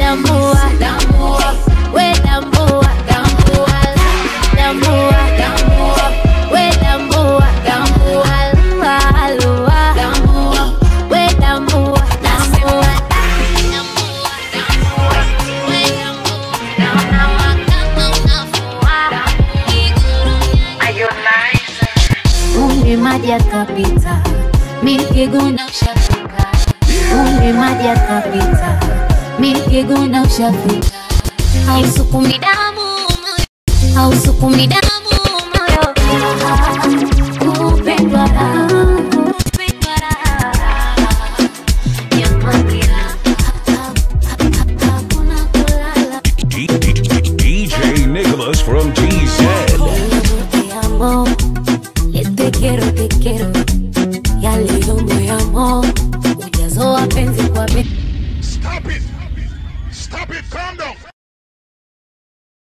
Tambua, tambua, we tambua, tambua, tambua, tambua, we tambua, tambua, alua, tambua, we tambua, tambua, umbe maji yakapita, mikiguna ushafika. Umbe maji yakapita, mikiguna ushafika. Hausukumi damu, hausukumi damu moyo. Kupendwa raha, kupendwa raha. Jamani hakuna kulala. DJ Nicholas from TZ. Te amo, te quiero, ya leo me amo. Ujazo wapenzi kwa Stop it! Stop it! Calm down!